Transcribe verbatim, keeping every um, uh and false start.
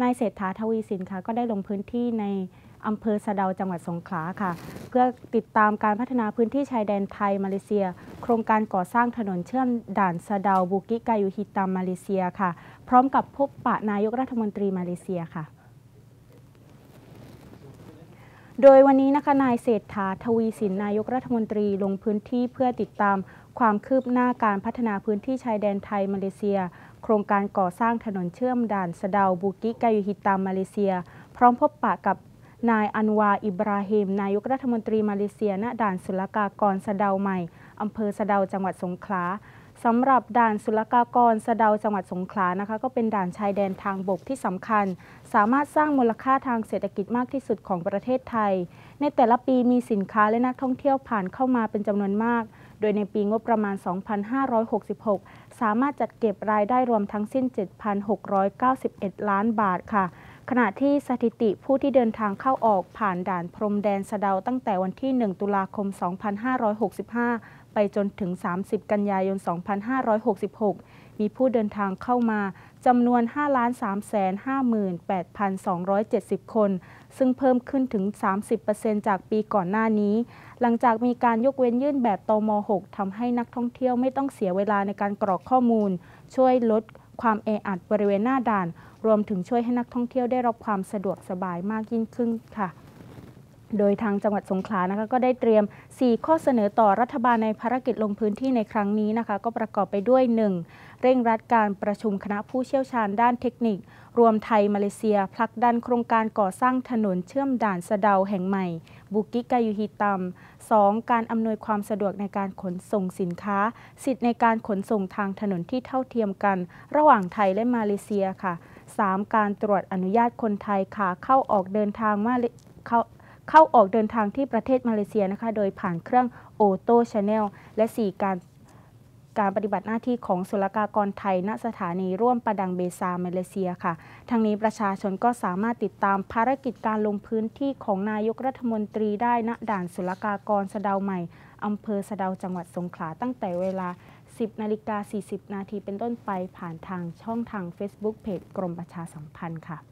นายเศรษฐาทวีสินค่ะก็ได้ลงพื้นที่ในอำเภอสะเดาจังหวัดสงขลาค่ะเพื่อติดตามการพัฒนาพื้นที่ชายแดนไทยมาเลเซียโครงการก่อสร้างถนนเชื่อมด่านสะเดาบูกิกายูฮิตัมมาเลเซียค่ะพร้อมกับพบปะนายกรัฐมนตรีมาเลเซียค่ะโดยวันนี้นะคะนายเศรษฐาทวีสินนายกรัฐมนตรีลงพื้นที่เพื่อติดตามความคืบหน้าการพัฒนาพื้นที่ชายแดนไทยมาเลเซียโครงการก่อสร้างถนนเชื่อมด่านสะเดาบูกิกายูฮิตัมมาเลเซียพร้อมพบปะกับนายอันวาอิบราฮิมนายกรัฐมนตรีมาเลเซียณด่านศุลกากรสะเดาใหม่อำเภอสะเดาจังหวัดสงขลาสำหรับด่านศุลกากรสะเดาจังหวัดสงขลานะคะก็เป็นด่านชายแดนทางบกที่สำคัญสามารถสร้างมูลค่าทางเศรษฐกิจมากที่สุดของประเทศไทยในแต่ละปีมีสินค้าและนักท่องเที่ยวผ่านเข้ามาเป็นจำนวนมากโดยในปีงบประมาณ สองพันห้าร้อยหกสิบหก สามารถจัดเก็บรายได้รวมทั้งสิ้น เจ็ดพันหกร้อยเก้าสิบเอ็ด ล้านบาทค่ะขณะที่สถิติผู้ที่เดินทางเข้าออกผ่านด่านพรมแดนสะเดาตั้งแต่วันที่ หนึ่ง ตุลาคม สองพันห้าร้อยหกสิบห้า ไปจนถึง สามสิบ กันยายน สองพันห้าร้อยหกสิบหก มีผู้เดินทางเข้ามาจำนวน ห้าล้านสามแสนห้าหมื่นแปดพันสองร้อยเจ็ดสิบ คน ซึ่งเพิ่มขึ้นถึง สามสิบเปอร์เซ็นต์ จากปีก่อนหน้านี้หลังจากมีการยกเว้นยื่นแบบตม หก ทำให้นักท่องเที่ยวไม่ต้องเสียเวลาในการกรอกข้อมูลช่วยลดความแออัดบริเวณหน้าด่านรวมถึงช่วยให้นักท่องเที่ยวได้รับความสะดวกสบายมากยิ่งขึ้นค่ะโดยทางจังหวัดสงขลานะคะก็ได้เตรียมสี่ข้อเสนอต่อรัฐบาลในภารกิจลงพื้นที่ในครั้งนี้นะคะก็ประกอบไปด้วย หนึ่ง เร่งรัดการประชุมคณะผู้เชี่ยวชาญด้านเทคนิครวมไทยมาเลเซียผลักดันโครงการก่อสร้างถนนเชื่อมด่านสะเดาแห่งใหม่บูกิกายูฮิตัม สอง การอำนวยความสะดวกในการขนส่งสินค้าสิทธิในการขนส่งทางถนนที่เท่าเทียมกันระหว่างไทยและมาเลเซียค่ะ สาม การตรวจอนุญาตคนไทยขาเข้าออกเดินทางมาเข้าเข้าออกเดินทางที่ประเทศมาเลเซียนะคะโดยผ่านเครื่องโอโต้ชาแนลและ สี่ การการปฏิบัติหน้าที่ของศุลกากรไทยณสถานีร่วมปะดังเบซามาเลเซียค่ะทั้งนี้ประชาชนก็สามารถติดตามภารกิจการลงพื้นที่ของนายกรัฐมนตรีได้ณด่านศุลกากรสะเดาใหม่อำเภอสะเดาจังหวัดสงขลาตั้งแต่เวลา สิบนาฬิกาสี่สิบนาทีเป็นต้นไปผ่านทางช่องทาง เฟซบุ๊ก เพจกรมประชาสัมพันธ์ค่ะ